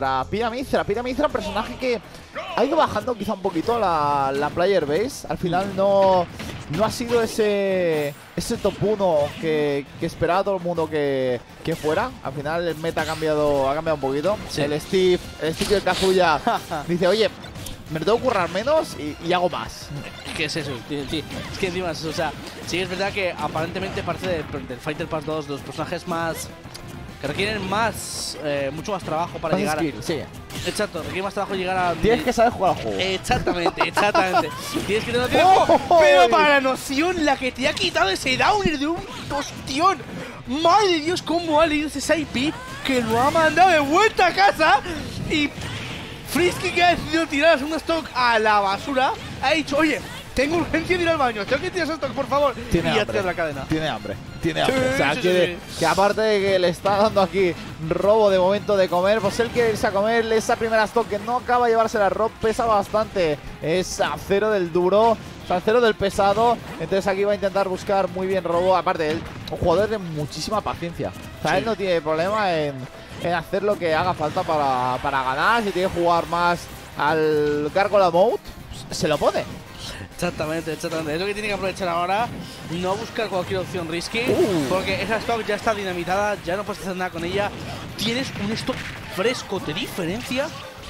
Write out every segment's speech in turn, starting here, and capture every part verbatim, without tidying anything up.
Para Pyramithra, Pyramithra, un personaje que ha ido bajando quizá un poquito la, la player base. Al final no, no ha sido ese ese top uno que, que esperaba todo el mundo que, que fuera. Al final el meta ha cambiado, ha cambiado un poquito. Sí. El Steve, el Steve de Kazuya dice, oye, me lo tengo que currar menos y, y hago más. ¿Qué es eso? Sí, sí. Es que encima es eso, o sea, sí es verdad que aparentemente parte de, del Fighter Pass dos, los personajes más que requieren más, eh, mucho más trabajo para más llegar skill, a… Sí. Exacto, requiere más trabajo llegar a… Tienes que saber jugar al juego. Exactamente, exactamente. Tienes que tener tiempo, oh, oh, pero oh, para la noción, la que te ha quitado ese downer de un tostión. Madre de Dios, cómo ha leído ese side P que lo ha mandado de vuelta a casa. Y Frisky, que ha decidido tirar a segunda stock a la basura, ha dicho, oye, tengo urgencia de ir al baño, tengo que tirar esa stock, por favor. Tiene y ya hambre. Tira la cadena. Tiene hambre. Tiene hambre. Sí, o sea, sí, quiere, sí. que aparte de que le está dando aquí robo de momento de comer, pues él quiere irse a comer esa primera stock que no acaba de llevarse la Rob, pesa bastante. Es acero del duro, es acero del pesado. Entonces aquí va a intentar buscar muy bien robo. Aparte, él, un jugador de muchísima paciencia. O sea, sí. Él no tiene problema en, en hacer lo que haga falta para, para ganar. Si tiene que jugar más al Gargoyle Mode, pues, se lo pone. Exactamente, exactamente. Es lo que tiene que aprovechar ahora. No buscar cualquier opción risky. Uh. Porque esa stock ya está dinamitada. Ya no puedes hacer nada con ella. Tienes un stock fresco, te diferencia.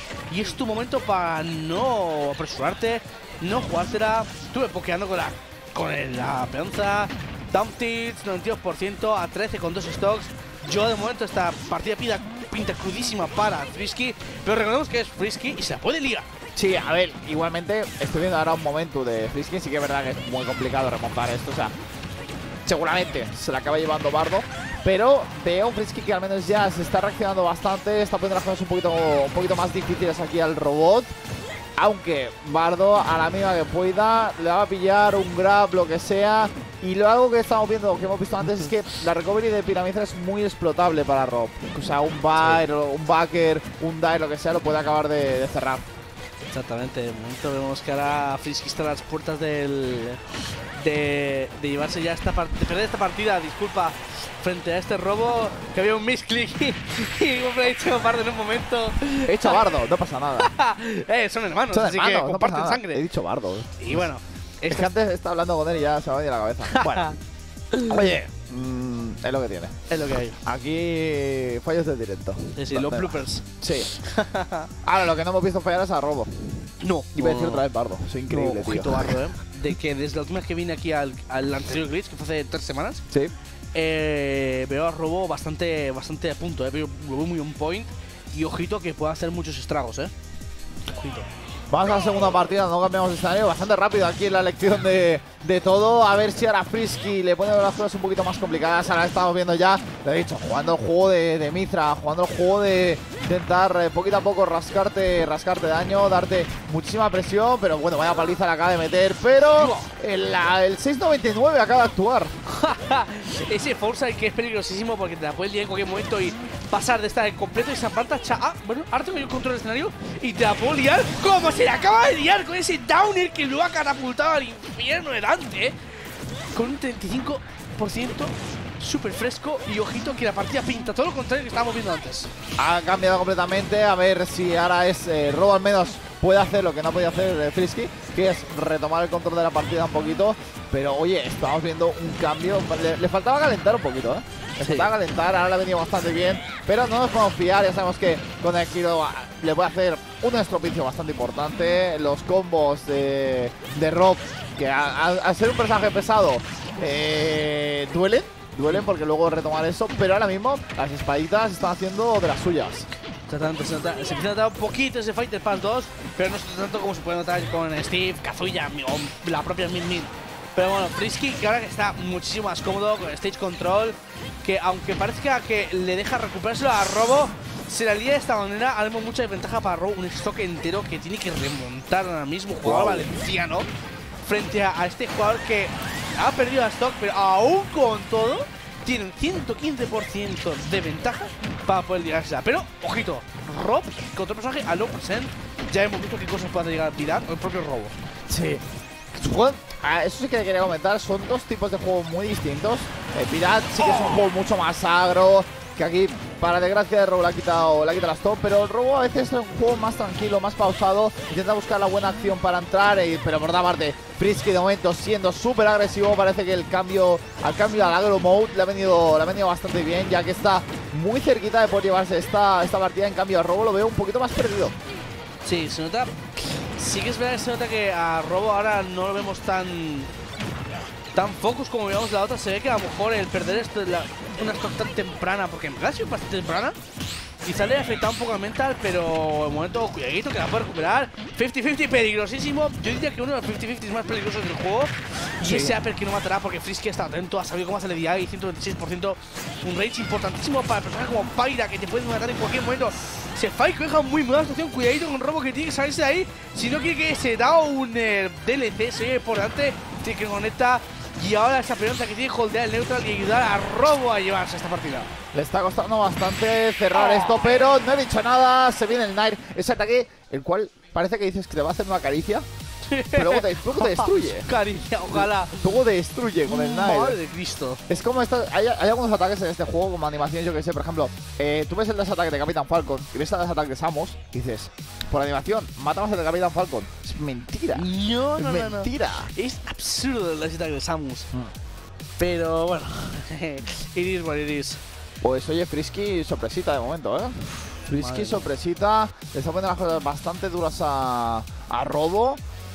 Y es tu momento para no apresurarte. No jugártela. Estuve pokeando con la con el, la peonza. Down tilts, noventa y dos por ciento a trece con dos stocks. Yo de momento esta partida pinta, pinta crudísima para Frisky. Pero recordemos que es Frisky y se la puede liar. Sí, a ver, igualmente estoy viendo ahora un momento de Frisky. Sí que es verdad que es muy complicado remontar esto. O sea, seguramente se la acaba llevando Bardo, pero veo un Frisky que al menos ya se está reaccionando bastante. Está poniendo las cosas un poquito, un poquito más difíciles aquí al robot. Aunque Bardo, a la mínima que pueda, le va a pillar un grab, lo que sea. Y lo algo que estamos viendo, que hemos visto antes, es que la recovery de Pyramithra es muy explotable para Rob. O sea, un Bair, sí. un Backer, un Dai, lo que sea, lo puede acabar de, de cerrar. Exactamente, de momento vemos que ahora Frisky está a las puertas del, de, de llevarse ya esta partida, de perder esta partida, disculpa, frente a este robo, que había un misclick y, y como he dicho Bardo en un momento. He dicho Bardo, no pasa nada. eh, son hermanos, son así hermanos, que no comparten sangre. He dicho Bardo. Y bueno, es que antes estaba hablando con él y ya se me ha venido la cabeza. Bueno, oye, mmm, es lo que tiene. Es lo que hay. Aquí fallos del directo. Sí, sí, los bloopers. Sí. Ahora, lo que no hemos visto fallar es a Robo. No. Iba a decir otra vez Bardo. Es increíble, no, tío. Ojito Bardo, ¿eh? De que desde la última vez que vine aquí al, al anterior glitch, que fue hace tres semanas, sí. eh, veo a Robo bastante, bastante a punto, ¿eh? Veo, lo veo muy on point. Y ojito que pueda hacer muchos estragos, ¿eh? Ojito. Vamos a la segunda partida, no cambiamos de escenario. Bastante rápido aquí en la elección de, de todo. A ver si ahora Frisky le pone las cosas un poquito más complicadas. Ahora estamos viendo ya, lo he dicho, jugando el juego de, de Mithra, jugando el juego de intentar eh, poquito a poco rascarte, rascarte daño, darte muchísima presión. Pero bueno, vaya paliza la acaba de meter. Pero el, el seis noventa y nueve acaba de actuar. Ese Foresight que es peligrosísimo porque te la puedes liar en cualquier momento y pasar de estar en completo y esa planta. Ah, bueno, ahora tengo yo control del escenario y te la puedo liar como se le acaba de liar con ese downer que lo ha catapultado al infierno delante, ¿eh? Con un treinta y cinco por ciento súper fresco y ojito que la partida pinta todo lo contrario que estábamos viendo antes. Ha cambiado completamente, a ver si ahora es eh, Robo al menos puede hacer lo que no podía hacer eh, Frisky, que es retomar el control de la partida un poquito. Pero oye, estamos viendo un cambio, le, le faltaba calentar un poquito, ¿eh? Le sí. faltaba calentar, ahora le ha venido bastante bien, pero no nos podemos fiar, ya sabemos que con el Kiro le puede hacer un estropicio bastante importante. Los combos de, de Rob, que al ser un personaje pesado, eh, duelen, duelen porque luego retomar eso, pero ahora mismo las espaditas están haciendo de las suyas. Tanto, se, nota, se empieza a notar un poquito ese Fighter Pass dos, pero no tanto como se puede notar con Steve, Kazuya o la propia Min Min. Pero bueno, Frisky, que ahora que está muchísimo más cómodo con Stage Control, que aunque parezca que le deja recuperárselo a Robo, se la lía de esta manera, haremos mucha desventaja para Robo, un stock entero que tiene que remontar ahora mismo, jugador wow. valenciano, frente a, a este jugador que ha perdido a stock, pero aún con todo, tiene un ciento quince por ciento de ventaja para poder llegársela. Pero, ojito, Rob contra el personaje a low percent, ya hemos visto qué cosas puede llegar a tirar el propio Robo. Sí. Juego, ah, eso sí que quería comentar, son dos tipos de juegos muy distintos. eh, Pirat sí que es un juego mucho más agro, que aquí para desgracia de Robo le ha quitado, le ha quitado las top, pero el Robo a veces es un juego más tranquilo, más pausado, intenta buscar la buena acción para entrar, y, pero por otra parte, Frisky de momento siendo súper agresivo, parece que el cambio, al cambio al agro mode le ha venido, le ha venido bastante bien, ya que está muy cerquita de poder llevarse esta, esta partida. En cambio, al Robo lo veo un poquito más perdido. Sí, se nota, sí que es verdad que se nota que a Robo ahora no lo vemos tan tan focus como veíamos la otra. Se ve que a lo mejor el perder esto, la, una stock tan temprana, porque en verdad ha sido bastante temprana, quizá le ha afectado un poco al mental, pero el momento, cuidadito, que la puede recuperar. cincuenta cincuenta, peligrosísimo. Yo diría que uno de los cincuenta cincuenta más peligrosos del juego. Sí. Y ese upper que no matará, porque Frisky está atento, ha sabido cómo hacerle D I, ciento veintiséis por ciento. Un rage importantísimo para personajes como Pyra, que te pueden matar en cualquier momento. Se Fight deja muy mala situación. Cuidadito con Robo, que tiene que salirse de ahí. Si no quiere que se da un eh, D L C, se ve por delante, tiene que conectar. Y ahora esa pelota que tiene que holdear el neutral y ayudar a Robo a llevarse esta partida. Le está costando bastante cerrar oh. esto, pero no he dicho nada. Se viene el Nair, ese ataque, el cual parece que dices que te va a hacer una caricia, pero luego te, luego te destruye. Caricia, ojalá. Luego te destruye con el Nair. Madre de Cristo. Es como esta, hay, hay algunos ataques en este juego como animaciones, yo que sé, por ejemplo, eh, tú ves el desataque de Capitán Falcon y ves el desataque de Samus y dices, por animación, matamos al de Capitán Falcon. Es mentira. No, no, es no, mentira. No. Es absurdo el desataque de Samus. Mm. Pero bueno, it is what it is. Pues oye, Frisky sorpresita de momento, ¿eh? Frisky sorpresita, le está poniendo las cosas bastante duras a, a Robo,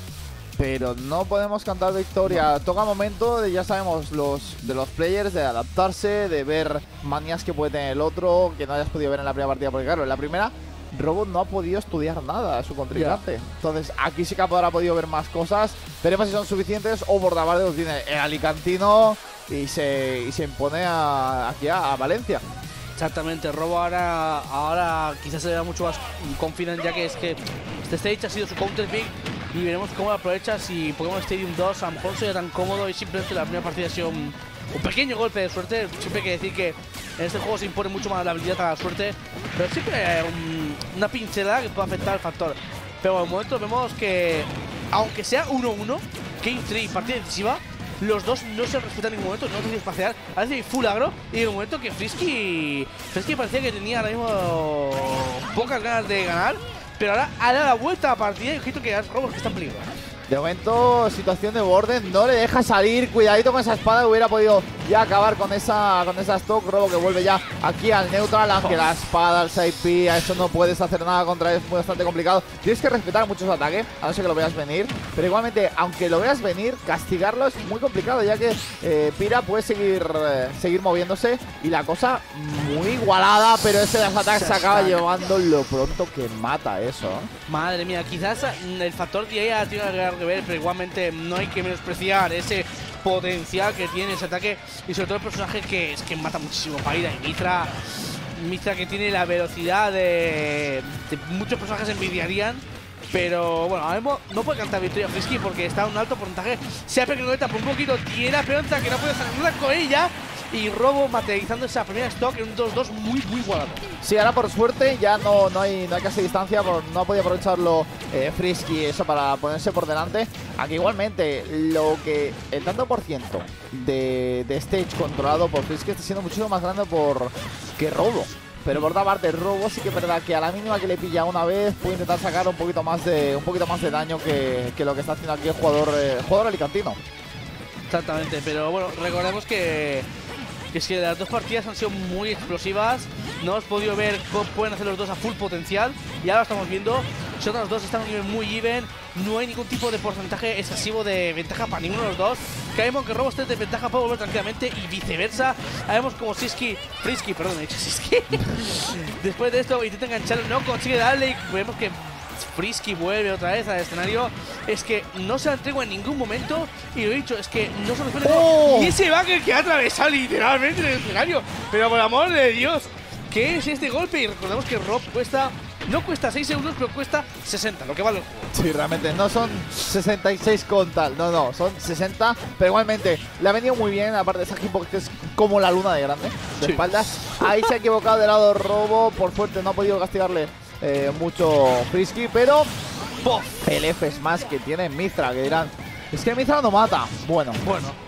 pero no podemos cantar victoria. No. Toca momento de, ya sabemos, los de los players, de adaptarse, de ver manías que puede tener el otro, que no hayas podido ver en la primera partida, porque claro, en la primera Robo no ha podido estudiar nada a su contrincante. Yeah. Entonces aquí sí que habrá podido ver más cosas. Veremos si son suficientes o Bordabarde tiene el alicantino y se, y se impone a, aquí a, a Valencia. Exactamente, Robo ahora, ahora quizás se vea mucho más confident, ya que es que este stage ha sido su counter pick y veremos cómo lo aprovecha. Si Pokémon Stadium dos a lo mejor no sería tan cómodo y simplemente la primera partida ha sido un, un pequeño golpe de suerte. Siempre hay que decir que en este juego se impone mucho más la habilidad a la suerte, pero siempre hay un, una pincelada que puede afectar al factor. Pero en el momento vemos que, aunque sea uno uno, Game tres, partida decisiva, los dos no se respetan en ningún momento, no tienen espacial, a veces hay full agro, y en un momento que Frisky Frisky parecía que tenía ahora mismo pocas ganas de ganar, pero ahora ha dado la vuelta a la partida y ojito que hay robos que están en peligro. De momento, situación de Borden, no le deja salir, cuidadito con esa espada, hubiera podido ya acabar con esa con esa stock. Robo que vuelve ya aquí al neutral, aunque oh. la espada, el side P, a eso no puedes hacer nada contra él, es bastante complicado. Tienes que respetar muchos ataques, a no ser que lo veas venir, pero igualmente, aunque lo veas venir, castigarlo es muy complicado, ya que eh, Pira puede seguir eh, seguir moviéndose y la cosa muy igualada, pero ese desataque se, se acaba llevando lo pronto que mata eso. Madre mía, quizás el factor de ella tiene que ver, pero igualmente no hay que menospreciar ese potencial que tiene ese ataque y sobre todo el personaje que es que mata muchísimo. Pyra y Mithra, Mithra que tiene la velocidad de, de muchos personajes envidiarían. Pero bueno, ahora mismo no puede cantar victoria Frisky porque está a un alto porcentaje. Se ha perdido por un poquito, tiene la pelota que no puede hacer nada con ella. Y Robo materializando esa primera stock en un dos dos muy, muy igualado. Sí, ahora por suerte ya no, no, hay, no hay casi distancia, por, no ha podido aprovecharlo eh, Frisky eso para ponerse por delante. Aquí igualmente lo que el tanto por ciento de, de stage controlado por Frisky está siendo muchísimo más grande por que Robo. Pero por otra parte, Robo sí que es verdad que a la mínima que le pilla una vez puede intentar sacar un poquito más de un poquito más de daño que, que lo que está haciendo aquí el jugador, eh, el jugador alicantino. Exactamente, pero bueno, recordemos que que es que las dos partidas han sido muy explosivas. No hemos podido ver cómo pueden hacer los dos a full potencial. Y ahora lo estamos viendo. Son los dos, están a un nivel muy even. No hay ningún tipo de porcentaje excesivo de ventaja para ninguno de los dos. Caemos que Robo esté de ventaja puede volver tranquilamente y viceversa. Vemos como Frisky, Frisky, perdón, he dicho Frisky. Después de esto intenta engancharlo, no consigue darle y vemos que Frisky vuelve otra vez al escenario. Es que no se la entrego en ningún momento. Y lo he dicho, es que no se lo espera. ¡Oh! Y ese bugger que ha atravesado literalmente el escenario. Pero por amor de Dios, ¿qué es este golpe? Y recordemos que Rob cuesta, no cuesta seis euros, pero cuesta sesenta, lo que vale el juego. Sí, realmente, no son sesenta y seis con tal, no, no, son sesenta, pero igualmente le ha venido muy bien, aparte de esa hitbox que es como la luna de grande, de sí. espaldas. Ahí se ha equivocado de lado Robo, por suerte no ha podido castigarle eh, mucho Frisky, pero ¡pof! El F Smash que tiene Mithra, que dirán, es que Mithra no mata. Bueno, bueno,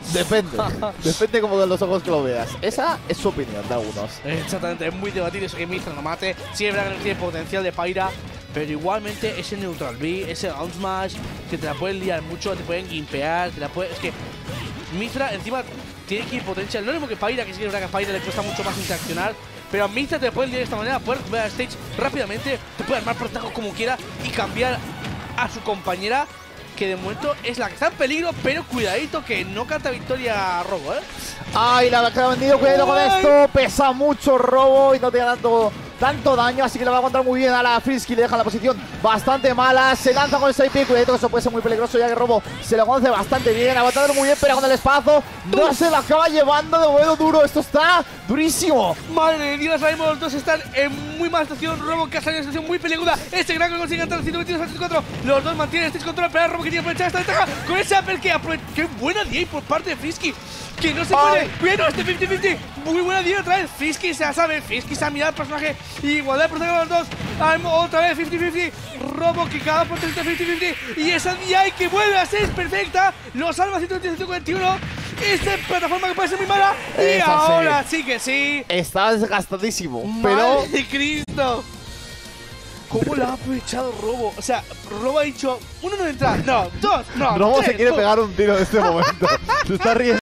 Depende. Depende como de los ojos que lo veas. Esa es su opinión de algunos. Exactamente, es muy debatido eso que Mithra no mate. Sí, es verdad que no tiene potencial de Pyra, pero igualmente ese Neutral B, ese Down Smash, que te la pueden liar mucho, te pueden gimpear, te la pueden... Es que Mithra encima tiene que ir potencial. No es lo mismo que Pyra, que sí que es verdad que a Pyra le cuesta mucho más interaccionar, pero a Mithra te pueden liar de esta manera, puede recuperar el stage rápidamente, te puede armar protagos como quiera y cambiar a su compañera, que de momento es la que está en peligro, pero cuidadito que no canta victoria a Robo, ¿eh? Ay, la que ha vendido, cuidado con esto. Pesa mucho Robo y no tiene tanto, tanto daño, así que le va a aguantar muy bien a la Frisky. Le deja la posición bastante mala. Se lanza con el side pick, cuidado que eso puede ser muy peligroso, ya que Robo se lo conoce bastante bien. Aguantando muy bien, pero con el espacio no se lo acaba llevando de momento duro. Esto está durísimo. Madre de Dios, ahora mismo los dos están en muy mala situación. Robo que ha salido en una situación muy peliaguda. Este gran que consigue entrar al ciento veintidós a ciento cuatro. Los dos mantienen este control, pero Robo que tiene que aprovechar esta ventaja con ese upper que aprovecha. ¡Qué buena D A por parte de Frisky! Que no se puede. Bueno, este cincuenta cincuenta. Muy buena D A otra vez. Frisky se la sabe. Frisky se ha mirado al personaje. Igualdad de protagonistas los dos. I'm otra vez cincuenta cincuenta. Robo que cada por cincuenta cincuenta. Y esa D A que vuelve a ser perfecta. Lo salva ciento veinte a ciento cuarenta y uno. Esta plataforma que puede ser muy mala. Y Esa ahora sí. sí que sí. Está desgastadísimo, ¡Madre pero de Cristo! ¿Cómo lo ha aprovechado Robo? O sea, Robo ha dicho, uno no entra, no, dos, no, Robo tres, se quiere dos. pegar un tiro en este momento. Se está riendo.